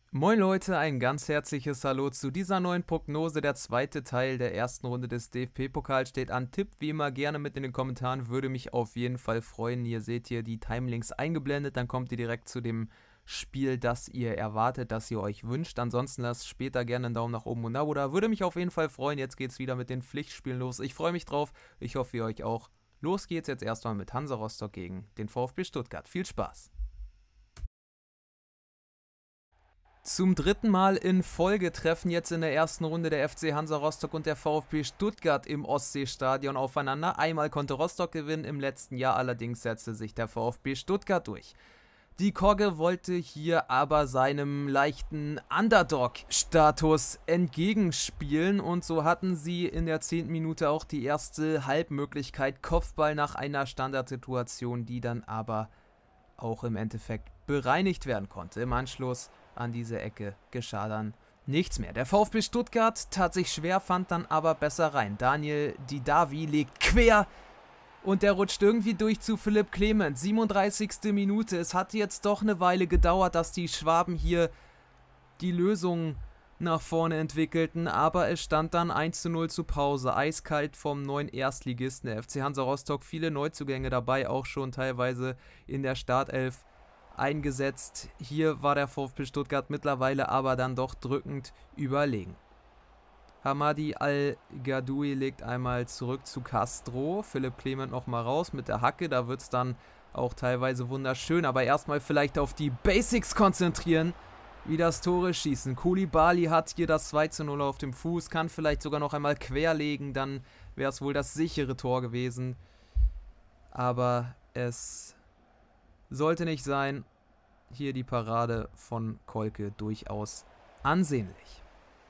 Moin Leute, ein ganz herzliches Hallo zu dieser neuen Prognose. Der zweite Teil der ersten Runde des DFB-Pokals steht an. Tippt wie immer gerne mit in den Kommentaren, würde mich auf jeden Fall freuen. Ihr seht hier die Timelinks eingeblendet, dann kommt ihr direkt zu dem Spiel, das ihr erwartet, das ihr euch wünscht. Ansonsten lasst später gerne einen Daumen nach oben und ein Abo da. Würde mich auf jeden Fall freuen. Jetzt geht's wieder mit den Pflichtspielen los. Ich freue mich drauf. Ich hoffe, ihr euch auch. Los geht's jetzt erstmal mit Hansa Rostock gegen den VfB Stuttgart. Viel Spaß! Zum dritten Mal in Folge treffen jetzt in der ersten Runde der FC Hansa Rostock und der VfB Stuttgart im Ostseestadion aufeinander. Einmal konnte Rostock gewinnen, im letzten Jahr allerdings setzte sich der VfB Stuttgart durch. Die Kogge wollte hier aber seinem leichten Underdog-Status entgegenspielen und so hatten sie in der 10. Minute auch die erste Halbmöglichkeit, Kopfball nach einer Standardsituation, die dann aber auch im Endeffekt bereinigt werden konnte. Im Anschluss an diese Ecke geschah dann nichts mehr. Der VfB Stuttgart tat sich schwer, fand dann aber besser rein. Daniel Didavi legt quer und der rutscht irgendwie durch zu Philipp Clement. 37. Minute. Es hat jetzt doch eine Weile gedauert, dass die Schwaben hier die Lösung nach vorne entwickelten, aber es stand dann 1:0 zur Pause. Eiskalt vom neuen Erstligisten, der FC Hansa Rostock. Viele Neuzugänge dabei, auch schon teilweise in der Startelf eingesetzt. Hier war der VfB Stuttgart mittlerweile aber dann doch drückend überlegen. Hamadi Al-Gadoui legt einmal zurück zu Castro. Philipp Clement nochmal raus mit der Hacke. Da wird es dann auch teilweise wunderschön. Aber erstmal vielleicht auf die Basics konzentrieren, wie das Tore schießen. Koulibaly hat hier das 2:0 auf dem Fuß, kann vielleicht sogar noch einmal querlegen. Dann wäre es wohl das sichere Tor gewesen. Aber es sollte nicht sein. Hier die Parade von Kolke durchaus ansehnlich.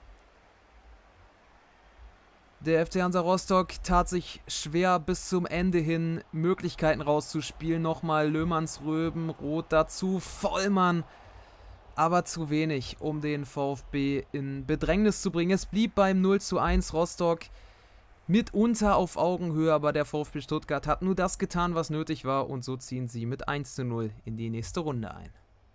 Der FC Hansa Rostock tat sich schwer bis zum Ende hin Möglichkeiten rauszuspielen. Nochmal Löhmannsröben, Rot dazu, Vollmann. Aber zu wenig, um den VfB in Bedrängnis zu bringen. Es blieb beim 0:1 Rostock mitunter auf Augenhöhe, aber der VfB Stuttgart hat nur das getan, was nötig war und so ziehen sie mit 1:0 in die nächste Runde ein.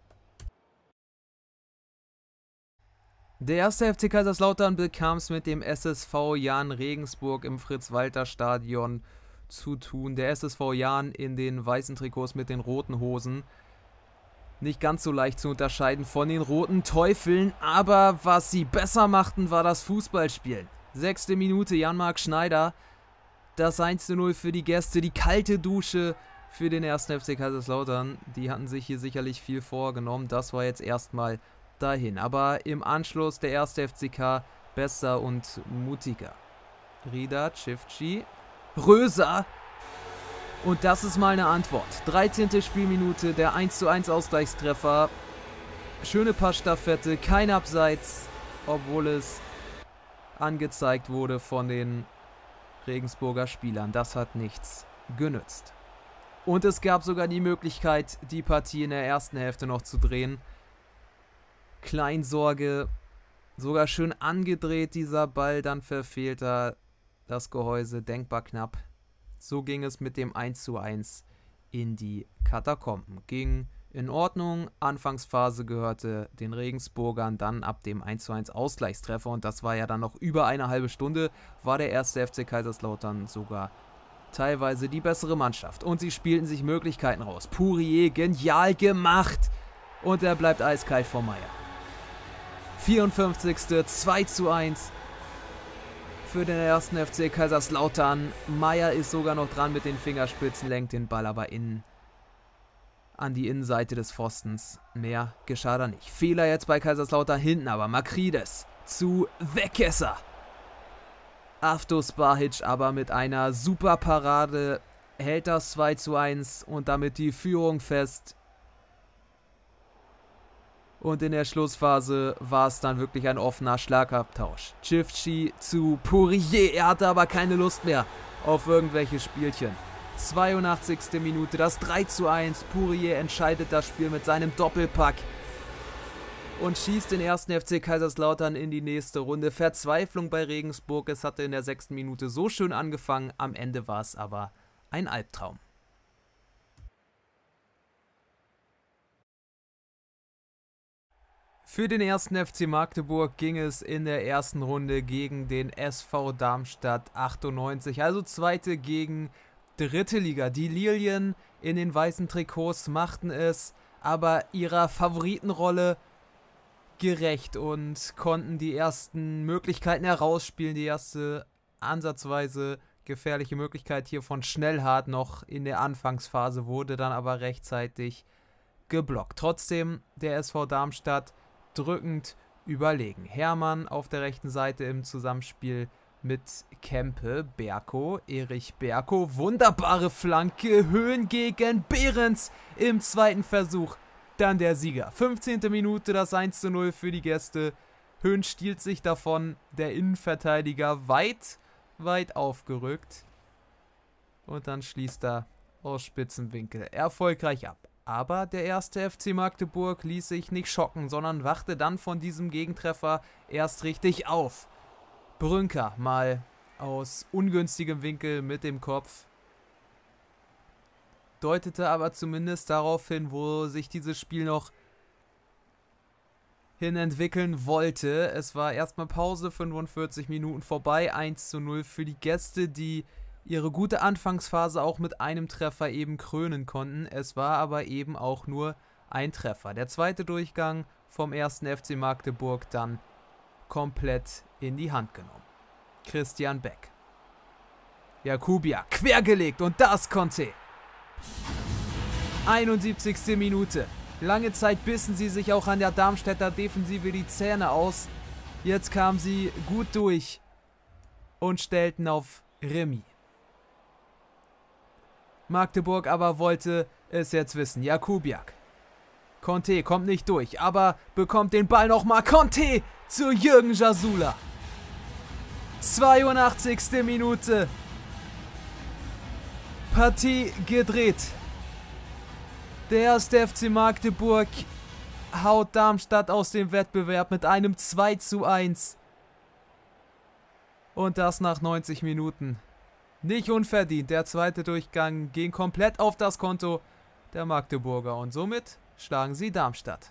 Der erste FC Kaiserslautern bekam es mit dem SSV Jahn Regensburg im Fritz-Walter-Stadion zu tun. Der SSV Jahn in den weißen Trikots mit den roten Hosen. Nicht ganz so leicht zu unterscheiden von den roten Teufeln, aber was sie besser machten, war das Fußballspielen. 6. Minute, Jan-Marc Schneider, das 1:0 für die Gäste, die kalte Dusche für den ersten FC Kaiserslautern. Die hatten sich hier sicherlich viel vorgenommen, das war jetzt erstmal dahin. Aber im Anschluss der erste FCK besser und mutiger. Rida, Cifci, Röser. Und das ist mal eine Antwort. 13. Spielminute, der 1:1 Ausgleichstreffer. Schöne Passstaffette, kein Abseits, obwohl es angezeigt wurde von den Regensburger Spielern. Das hat nichts genützt. Und es gab sogar die Möglichkeit, die Partie in der ersten Hälfte noch zu drehen. Kleinsorge, sogar schön angedreht dieser Ball, dann verfehlt er das Gehäuse, denkbar knapp. So ging es mit dem 1:1 in die Katakomben. Ging in Ordnung, Anfangsphase gehörte den Regensburgern, dann ab dem 1:1 Ausgleichstreffer und das war ja dann noch über eine halbe Stunde, war der erste FC Kaiserslautern sogar teilweise die bessere Mannschaft. Und sie spielten sich Möglichkeiten raus. Pourier, genial gemacht und er bleibt eiskalt vor Meier. 54. 2:1 für den ersten FC Kaiserslautern. Meier ist sogar noch dran mit den Fingerspitzen, lenkt den Ball aber an die Innenseite des Pfostens. Mehr geschah da nicht. Fehler jetzt bei Kaiserslautern hinten, aber Makrides zu Weckesser. Avdos Bahic aber mit einer super Parade hält das 2:1 und damit die Führung fest. Und in der Schlussphase war es dann wirklich ein offener Schlagabtausch. Cifci zu Pourier. Er hatte aber keine Lust mehr auf irgendwelche Spielchen. 82. Minute, das 3:1. Pourier entscheidet das Spiel mit seinem Doppelpack. Und schießt den ersten FC Kaiserslautern in die nächste Runde. Verzweiflung bei Regensburg. Es hatte in der 6. Minute so schön angefangen. Am Ende war es aber ein Albtraum. Für den ersten FC Magdeburg ging es in der ersten Runde gegen den SV Darmstadt 98, also zweite gegen dritte Liga. Die Lilien in den weißen Trikots machten es aber ihrer Favoritenrolle gerecht und konnten die ersten Möglichkeiten herausspielen. Die erste ansatzweise gefährliche Möglichkeit hier von Schnellhardt noch in der Anfangsphase wurde dann aber rechtzeitig geblockt. Trotzdem der SV Darmstadt drückend überlegen. Hermann auf der rechten Seite im Zusammenspiel mit Kempe, Berko, Erich Berko, wunderbare Flanke, Höhen gegen Behrens im zweiten Versuch. Dann der Sieger. 15. Minute, das 1:0 für die Gäste. Höhn stiehlt sich davon, der Innenverteidiger weit aufgerückt. Und dann schließt er aus Spitzenwinkel erfolgreich ab. Aber der erste FC Magdeburg ließ sich nicht schocken, sondern wachte dann von diesem Gegentreffer erst richtig auf. Brünker mal aus ungünstigem Winkel mit dem Kopf. Deutete aber zumindest darauf hin, wo sich dieses Spiel noch hin entwickeln wollte. Es war erstmal Pause, 45 Minuten vorbei, 1:0 für die Gäste, die ihre gute Anfangsphase auch mit einem Treffer eben krönen konnten. Es war aber eben auch nur ein Treffer. Der zweite Durchgang vom ersten FC Magdeburg dann komplett in die Hand genommen. Christian Beck. Jakubiak quergelegt und das Conte. 71. Minute. Lange Zeit bissen sie sich auch an der Darmstädter Defensive die Zähne aus. Jetzt kamen sie gut durch und stellten auf Remis. Magdeburg aber wollte es jetzt wissen. Jakubiak. Conte kommt nicht durch, aber bekommt den Ball nochmal. Conte zu Jürgen Jasula. 82. Minute. Partie gedreht. Der erste FC Magdeburg haut Darmstadt aus dem Wettbewerb mit einem 2:1. Und das nach 90 Minuten. Nicht unverdient. Der zweite Durchgang ging komplett auf das Konto der Magdeburger. Und somit schlagen sie Darmstadt.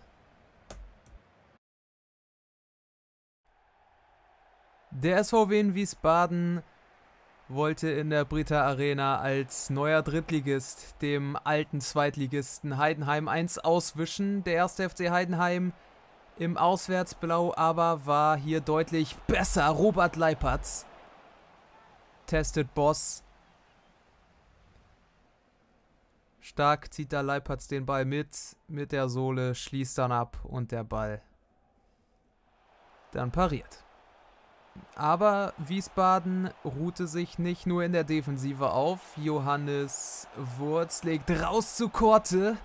Der SVW in Wiesbaden wollte in der Britta Arena als neuer Drittligist dem alten Zweitligisten Heidenheim 1 auswischen. Der erste FC Heidenheim im Auswärtsblau aber war hier deutlich besser. Robert Leipertz testet Boss. Stark zieht da Leipertz den Ball mit der Sohle, schließt dann ab und der Ball dann pariert. Aber Wiesbaden ruhte sich nicht nur in der Defensive auf. Johannes Wurz legt raus zu Korte.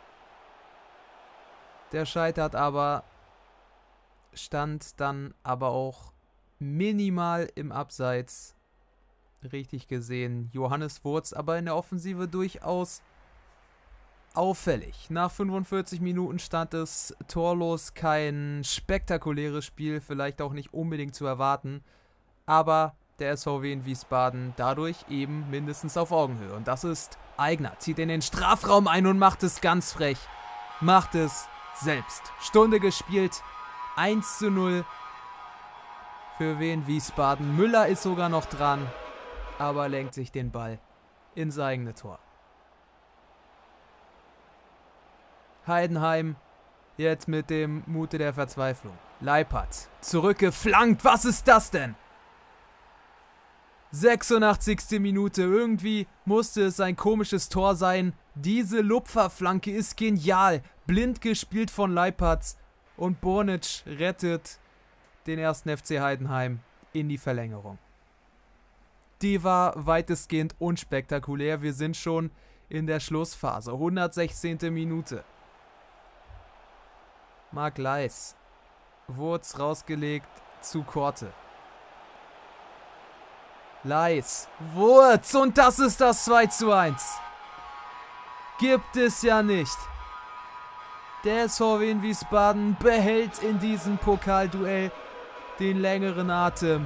Der scheitert aber, stand dann aber auch minimal im Abseits. Richtig gesehen. Johannes Wurz aber in der Offensive durchaus auffällig. Nach 45 Minuten stand es torlos, kein spektakuläres Spiel, vielleicht auch nicht unbedingt zu erwarten, aber der SVW in Wiesbaden dadurch eben mindestens auf Augenhöhe. Und das ist Aigner, zieht in den Strafraum ein und macht es ganz frech. Macht es selbst. Stunde gespielt, 1:0 für Wien Wiesbaden. Müller ist sogar noch dran, aber lenkt sich den Ball ins eigene Tor. Heidenheim jetzt mit dem Mute der Verzweiflung. Leipertz zurückgeflankt. Was ist das denn? 86. Minute. Irgendwie musste es ein komisches Tor sein. Diese Lupferflanke ist genial. Blind gespielt von Leipertz. Und Bornic rettet den ersten FC Heidenheim in die Verlängerung. Die war weitestgehend unspektakulär. Wir sind schon in der Schlussphase. 116. Minute. Marc Leis. Wurz rausgelegt zu Korte. Leis. Wurz. Und das ist das 2:1. Gibt es ja nicht. Der SVW in Wiesbaden behält in diesem Pokalduell den längeren Atem.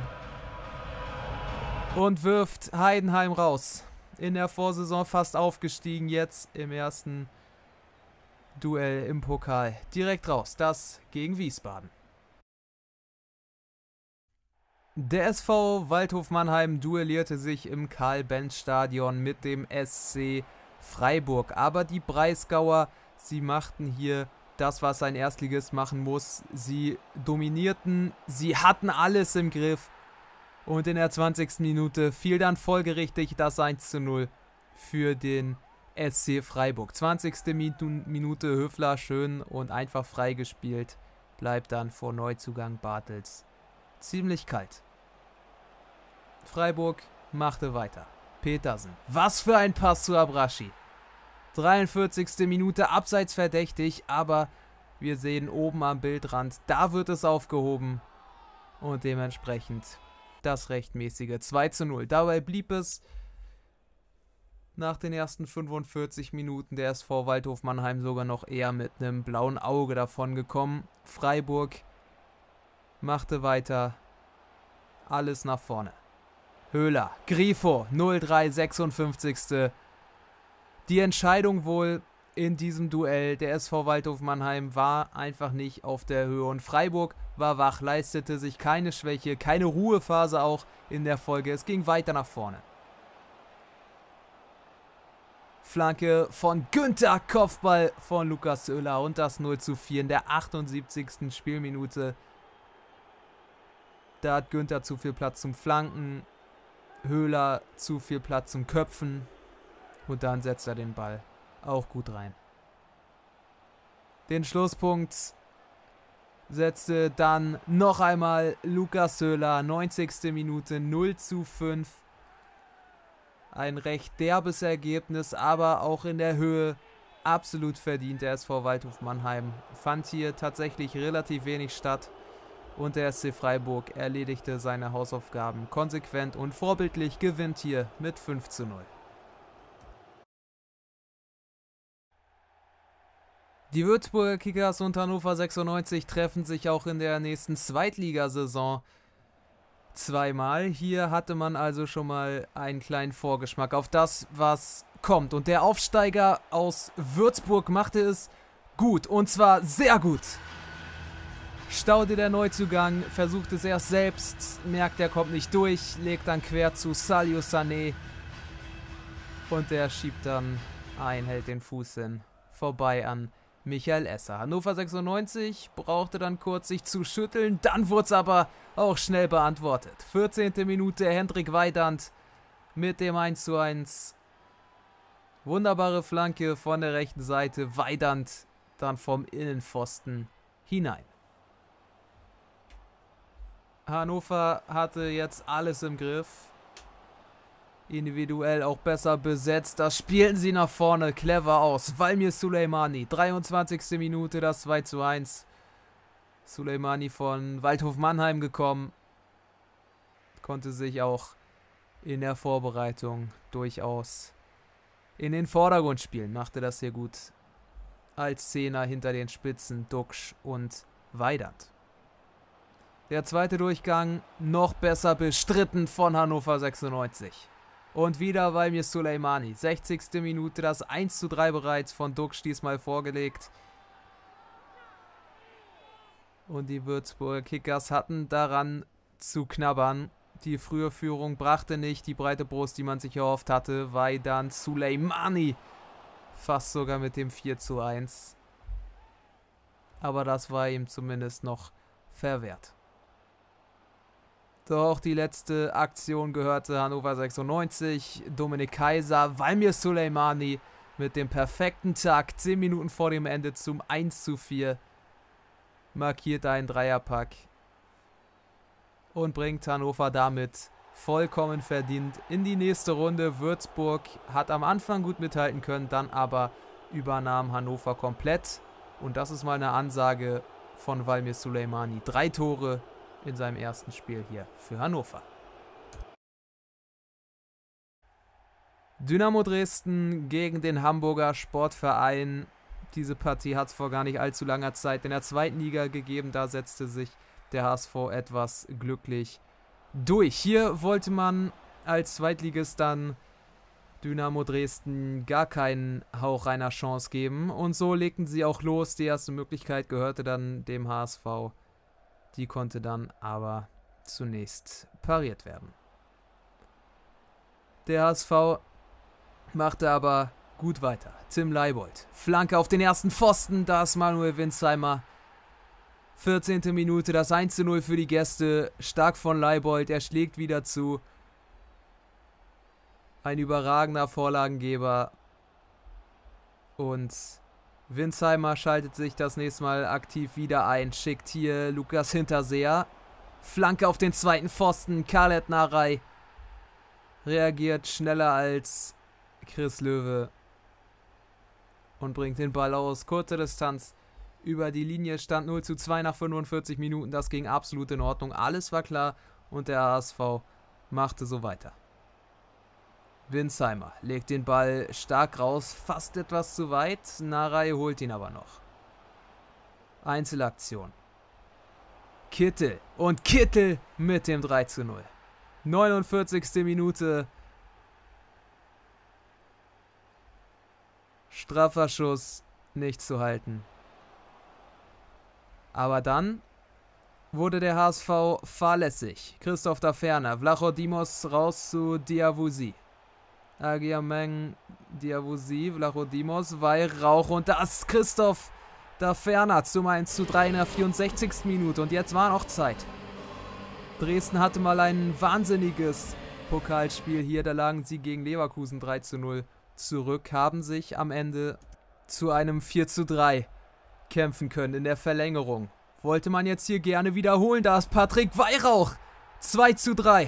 Und wirft Heidenheim raus. In der Vorsaison fast aufgestiegen, jetzt im ersten Duell im Pokal direkt raus, das gegen Wiesbaden. Der SV Waldhof Mannheim duellierte sich im Karl-Benz-Stadion mit dem SC Freiburg. Aber die Breisgauer, sie machten hier das, was ein Erstligist machen muss. Sie dominierten, sie hatten alles im Griff. Und in der 20. Minute fiel dann folgerichtig das 1:0 für den SC Freiburg. 20. Minute Höfler schön und einfach freigespielt. Bleibt dann vor Neuzugang Bartels ziemlich kalt. Freiburg machte weiter. Petersen. Was für ein Pass zu Abraschi. 43. Minute abseits verdächtig, aber wir sehen oben am Bildrand, da wird es aufgehoben. Und dementsprechend das rechtmäßige 2:0. Dabei blieb es nach den ersten 45 Minuten der SV Waldhof Mannheim sogar noch eher mit einem blauen Auge davon gekommen. Freiburg machte weiter. Alles nach vorne. Höhler, Grifo, 0:3, 56. Die Entscheidung wohl in diesem Duell. Der SV Waldhof Mannheim war einfach nicht auf der Höhe und Freiburg war wach, leistete sich keine Schwäche, keine Ruhephase auch in der Folge. Es ging weiter nach vorne. Flanke von Günther, Kopfball von Lukas Höhler und das 0:4 in der 78. Spielminute. Da hat Günther zu viel Platz zum Flanken, Höhler zu viel Platz zum Köpfen und dann setzt er den Ball auch gut rein. Den Schlusspunkt setzte dann noch einmal Lukas Höhler, 90. Minute, 0:5. Ein recht derbes Ergebnis, aber auch in der Höhe absolut verdient. Der SV Waldhof Mannheim fand hier tatsächlich relativ wenig statt. Und der SC Freiburg erledigte seine Hausaufgaben konsequent und vorbildlich, gewinnt hier mit 5:0. Die Würzburger Kickers und Hannover 96 treffen sich auch in der nächsten Zweitligasaison zweimal. Hier hatte man also schon mal einen kleinen Vorgeschmack auf das, was kommt. Und der Aufsteiger aus Würzburg machte es gut, und zwar sehr gut. Staude der Neuzugang, versucht es erst selbst, merkt, er kommt nicht durch, legt dann quer zu Salio Sané und der schiebt dann ein, hält den Fuß hin, vorbei an Michael Esser. Hannover 96 brauchte dann kurz sich zu schütteln, dann wurde es aber auch schnell beantwortet. 14. Minute, Hendrik Weidand mit dem 1:1. Wunderbare Flanke von der rechten Seite, Weidand dann vom Innenpfosten hinein. Hannover hatte jetzt alles im Griff. Individuell auch besser besetzt. Das spielten sie nach vorne clever aus. Valmir Suleimani, 23. Minute, das 2:1. Suleimani von Waldhof Mannheim gekommen. Konnte sich auch in der Vorbereitung durchaus in den Vordergrund spielen. Machte das hier gut. Als Zehner hinter den Spitzen Duksch und Weidand. Der zweite Durchgang noch besser bestritten von Hannover 96. Und wieder Valmir Suleimani. 60. Minute, das 1:3 bereits von Duksch diesmal vorgelegt. Und die Würzburger Kickers hatten daran zu knabbern. Die frühe Führung brachte nicht die breite Brust, die man sich erhofft hatte. Weidand, Suleimani. Fast sogar mit dem 4:1. Aber das war ihm zumindest noch verwehrt. Doch auch die letzte Aktion gehörte Hannover 96. Dominik Kaiser, Valmir Suleimani mit dem perfekten Takt 10 Minuten vor dem Ende zum 1:4. Markiert einen Dreierpack und bringt Hannover damit vollkommen verdient in die nächste Runde. Würzburg hat am Anfang gut mithalten können, dann aber übernahm Hannover komplett. Und das ist mal eine Ansage von Valmir Suleimani. 3 Tore in seinem ersten Spiel hier für Hannover. Dynamo Dresden gegen den Hamburger Sportverein. Diese Partie hat es vor gar nicht allzu langer Zeit in der zweiten Liga gegeben. Da setzte sich der HSV etwas glücklich durch. Hier wollte man als Zweitligist dann Dynamo Dresden gar keinen Hauch einer Chance geben. Und so legten sie auch los. Die erste Möglichkeit gehörte dann dem HSV. Die konnte dann aber zunächst pariert werden. Der HSV machte aber gut weiter. Tim Leibold. Flanke auf den ersten Pfosten. Da ist Manuel Winsheimer. 14. Minute, das 1:0 für die Gäste. Stark von Leibold. Er schlägt wieder zu. Ein überragender Vorlagengeber. Und Winsheimer schaltet sich das nächste Mal aktiv wieder ein. Schickt hier Lukas Hinterseher. Flanke auf den zweiten Pfosten. Khaled Narey reagiert schneller als Chris Löwe und bringt den Ball aus kurzer Distanz über die Linie. Stand 0:2 nach 45 Minuten. Das ging absolut in Ordnung. Alles war klar und der HSV machte so weiter. Winsheimer legt den Ball stark raus, fast etwas zu weit. Narey holt ihn aber noch. Einzelaktion. Kittel und Kittel mit dem 3:0. 49. Minute. Straffer Schuss, nicht zu halten. Aber dann wurde der HSV fahrlässig. Christoph Daferner, Vlachodimos raus zu Diawusi. Agiameng, Diawusi, Vlachodimos, Weihrauch und das Christoph Daferner zum 1:3 in der 64. Minute. Und jetzt war noch Zeit. Dresden hatte mal ein wahnsinniges Pokalspiel hier. Da lagen sie gegen Leverkusen 3:0 zurück, haben sich am Ende zu einem 4:3 kämpfen können in der Verlängerung. Wollte man jetzt hier gerne wiederholen. Da ist Patrick Weihrauch. 2:3.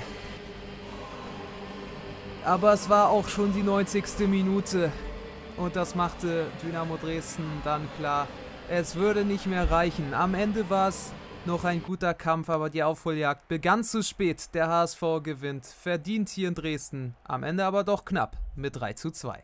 Aber es war auch schon die 90. Minute. Und das machte Dynamo Dresden dann klar. Es würde nicht mehr reichen. Am Ende war es noch ein guter Kampf, aber die Aufholjagd begann zu spät. Der HSV gewinnt. Verdient hier in Dresden. Am Ende aber doch knapp mit 3:2.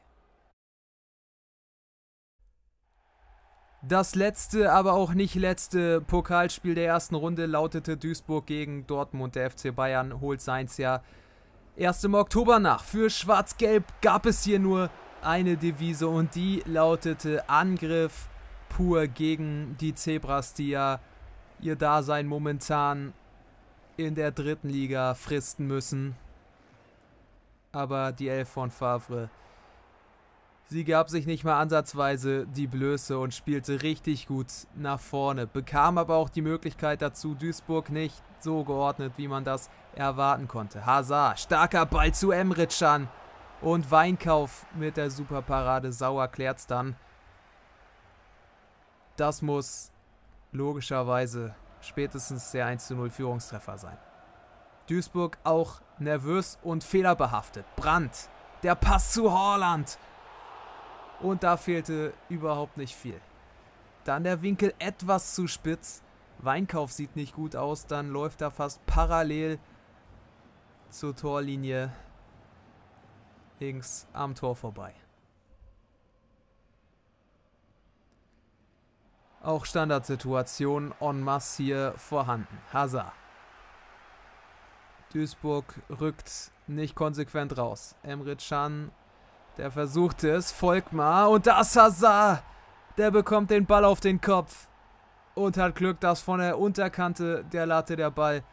Das letzte, aber auch nicht letzte Pokalspiel der ersten Runde lautete Duisburg gegen Dortmund. Der FC Bayern holt seins ja erst im Oktober nach. Für Schwarz-Gelb gab es hier nur eine Devise und die lautete Angriff pur gegen die Zebras, die ja ihr Dasein momentan in der dritten Liga fristen müssen. Aber die Elf von Favre, sie gab sich nicht mal ansatzweise die Blöße und spielte richtig gut nach vorne. Bekam aber auch die Möglichkeit dazu. Duisburg nicht so geordnet, wie man das erwarten konnte. Hazard, starker Ball zu Emre Can. Und Weinkauf mit der Superparade. Sauer klärt's dann. Das muss logischerweise spätestens der 1:0 Führungstreffer sein. Duisburg auch nervös und fehlerbehaftet. Brandt, der Pass zu Haaland. Und da fehlte überhaupt nicht viel. Dann der Winkel etwas zu spitz. Weinkauf sieht nicht gut aus. Dann läuft er fast parallel zur Torlinie links am Tor vorbei. Auch Standardsituationen en masse hier vorhanden. Hazard. Duisburg rückt nicht konsequent raus. Emre Can, der versuchte es. Volkmar und das Hazard. Der bekommt den Ball auf den Kopf. Und hat Glück, dass von der Unterkante der Latte der Ball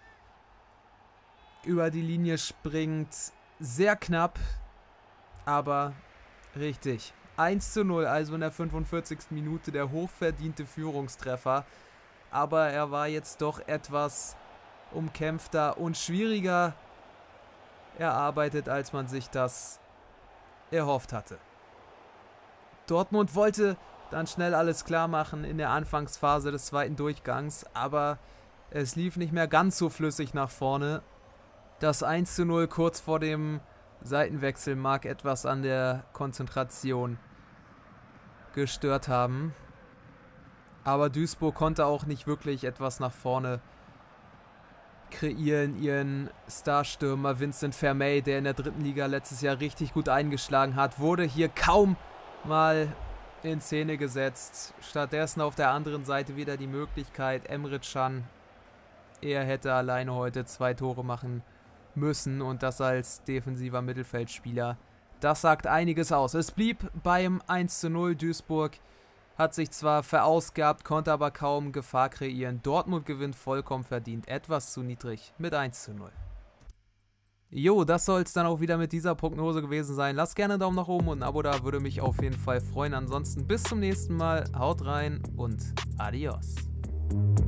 über die Linie springt. Sehr knapp, aber richtig. 1:0, also in der 45. Minute der hochverdiente Führungstreffer. Aber er war jetzt doch etwas umkämpfter und schwieriger erarbeitet, als man sich das erhofft hatte. Dortmund wollte dann schnell alles klar machen in der Anfangsphase des zweiten Durchgangs, aber es lief nicht mehr ganz so flüssig nach vorne. Das 1:0 kurz vor dem Seitenwechsel mag etwas an der Konzentration gestört haben. Aber Duisburg konnte auch nicht wirklich etwas nach vorne kreieren. Ihren Starstürmer Vincent Vermey, der in der dritten Liga letztes Jahr richtig gut eingeschlagen hat, wurde hier kaum mal in Szene gesetzt. Stattdessen auf der anderen Seite wieder die Möglichkeit, Emre Can. Er hätte alleine heute 2 Tore machen müssen und das als defensiver Mittelfeldspieler Das sagt einiges aus. Es blieb beim 1:0. Duisburg hat sich zwar verausgabt, konnte aber kaum Gefahr kreieren. Dortmund gewinnt vollkommen verdient, etwas zu niedrig mit 1:0. Jo, das soll es dann auch wieder mit dieser Prognose gewesen sein. Lasst gerne einen Daumen nach oben und ein Abo da, würde mich auf jeden Fall freuen. Ansonsten bis zum nächsten Mal, haut rein und adios.